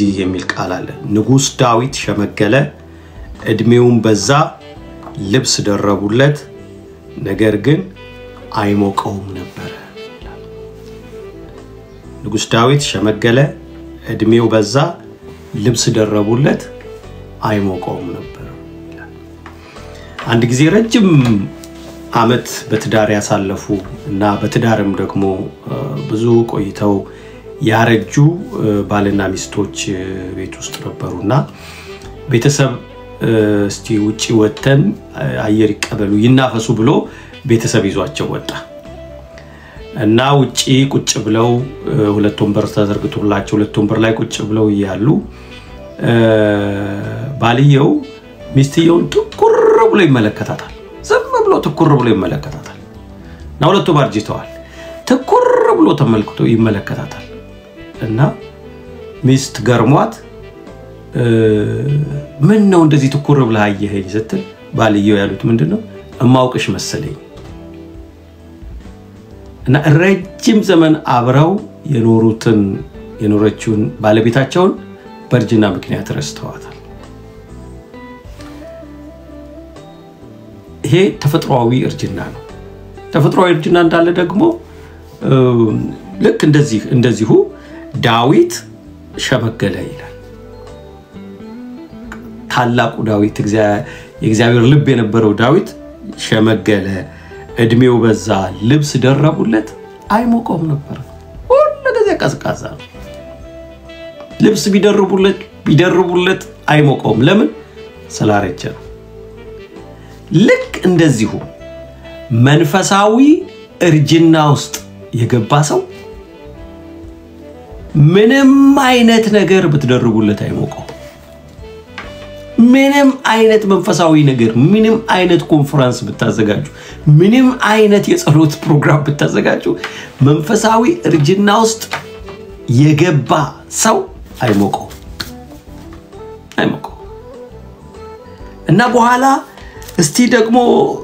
የሚል ቃል አለ ንጉስ ዳዊት ሸመገለ እድሜውን በዛ ልብስ ደረቡለት ነገር ግን አይሞቀውም ነበር ንጉስ ዳዊት ሸመገለ እድሜው በዛ ልብስ ደረቡለት አይሞቀውም ነበር አንድ ጊዜ ረጅም አመት በትዳር ያሳለፉ እና በትዳርም ደግሞ ብዙ ቆይተው ያረጁ ባልና ሚስቶች ቤት ውስጥ ነበሩና ቤተሰብ እስቲ ውጪ ወተን አየር ይቀበሉ ይናፈሱ ብሎ ቤተሰብ ይዟቸው ወጣ እና ውጪ ቁጭ ብለው ሁለት ወንበር ተዘርግቶላቸው ሁለት ወንበር ላይ ቁጭ ብለው ያሉ ባልየው ሚስትየውን ትኩር ብሎ ይመለከታታል ዝም ብሎ ትኩር ብሎ ይመለከታታል እና ሁለቱም አርጅተዋል ትኩር ብሎ ተመልክቶ ይመለከታታል እና ሚስት ገርሟት ምን ነው እንደዚህ ትኩር ብለ አየኸኝ ስትል ባልየው ያሉት ምንድነው እማውቅሽ መሰለኝ እና ረጅም ዘመን አብረው የኖረችውን ባለቤታቸውን በርጅና ምክንያት ረስተዋታል ይሄ ተፈጥሯዊ እርጅና ነው ተፈጥሯዊ እርጅና እንዳለ ደግሞ ልክ እንደዚሁ ዳዊት ሸመገለ ይላል ታላቁ ዳዊት የእግዚአብሔር ልብ የነበረው ዳዊት ሸመገለ እድሜው በዛ ልብስ ደረቡለት አይሞቀውም ነበር ሁሉ ጊዜ ቀዝቃዛ ልብስ ቢደርቡለት አይሞቀውም ለምን ስላረጀ ልክ እንደዚሁ መንፈሳዊ እርጅና ውስጥ የገባ ሰው ምንም አይነት ነገር ብትደርቡለት አይሞቀው ምንም አይነት መንፈሳዊ ነገር ምንም አይነት ኮንፈረንስ ብታዘጋጁ ምንም አይነት የጸሎት ፕሮግራም ብታዘጋጁ መንፈሳዊ እርጅና ውስጥ የገባ ሰው አይሞቀው እና በኋላ እስቲ ደግሞ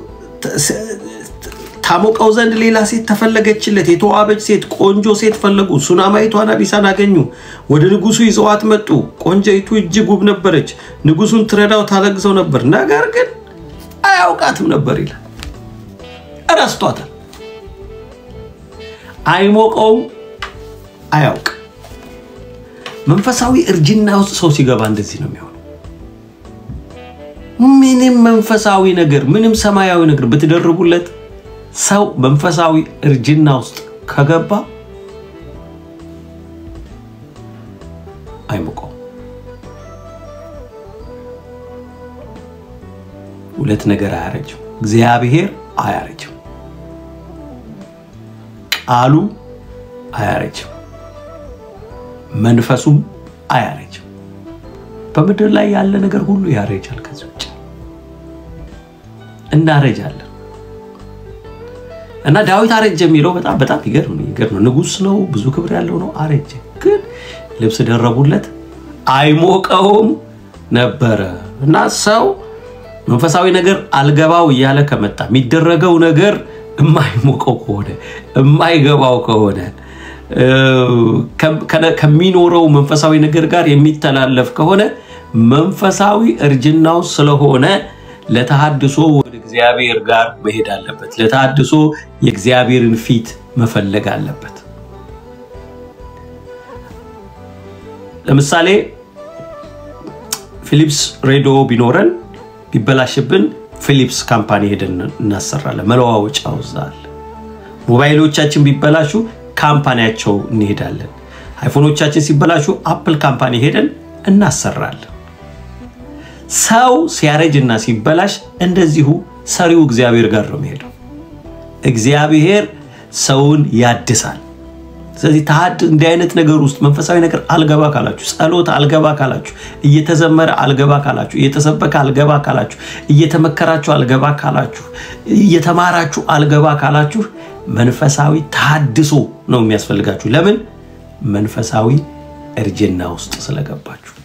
ታሞቀው ዘንድ ሌላ ሴት ተፈለገችለት የተዋበች ሴት ቆንጆ ሴት ፈለጉ ሱናማይቷን አቢሳን አገኙ ወደ ንጉሱ ይዘዋት መጡ ቆንጆይቱ እጅግ ውብ ነበረች ንጉሱን ትረዳው ታለግዘው ነበር ነገር ግን አያውቃትም ነበር ይላል አራስቷታል አይሞቀው አያውቅ መንፈሳዊ እርጅና ውስጥ ሰው ሲገባ እንደዚህ ነው የሚሆነው ምንም መንፈሳዊ ነገር ምንም ሰማያዊ ነገር በተደረቡለት ሰው መንፈሳዊ እርጅና ውስጥ ከገባ አይሞቀው ሁለት ነገር አያረጅም እግዚአብሔር አያረጅም ቃሉ አያረጅም መንፈሱም አያረጅም በመድር ላይ ያለ ነገር ሁሉ ያረጃል ከዚህ ውጭ እናረጃለን እና ዳዊት አረጀ የሚለው በጣም ይገርም ንጉስ ነው ብዙ ክብር ያለው ነው አረጀ ግን ልብስ ደረቡለት አይሞቀውም ነበር እና ሰው መንፈሳዊ ነገር አልገባው ይያለ ከመጣ የሚደረገው ነገር የማይሞቀው ከሆነ የማይገባው ከሆነ ከሚኖረው መንፈሳዊ ነገር ጋር የሚተላለፍ ከሆነ መንፈሳዊ እርጅናው ስለሆነ ለተሐድሶ ወደ እግዚአብሔር ጋር መሄድ አለበት ለተሐድሶ የእግዚአብሔርን ፊት መፈለግ አለበት ለምሳሌ ፊሊፕስ ሬዲዮ ቢኖረን ቢበላሽብን ፊሊፕስ ካምፓኒ ሄደን እናሰራለን መለዋወጫው ዛል ሞባይሎቻችን ቢበላሹ ካምፓኒያቸው እንሄዳለን አይፎኖቻችን ሲበላሹ አፕል ካምፓኒ ሄደን እናሰራለን ሰው ሲያረጅና ሲበላሽ እንደዚሁ ሰሪው እግዚአብሔር ጋር ነው የሚሄደው እግዚአብሔር ሰውን ያድሳል ስለዚህ ተሐድ እንደ አይነት ነገር ውስጥ መንፈሳዊ ነገር አልገባ ካላችሁ ጸሎት አልገባ ካላችሁ እየተዘመረ አልገባ ካላችሁ እየተሰበከ አልገባ ካላችሁ እየተመከራችሁ አልገባ ካላችሁ እየተማራችሁ አልገባ ካላችሁ መንፈሳዊ ተሐድሶ ነው የሚያስፈልጋችሁ ለምን መንፈሳዊ እርጅና ውስጥ ስለገባችሁ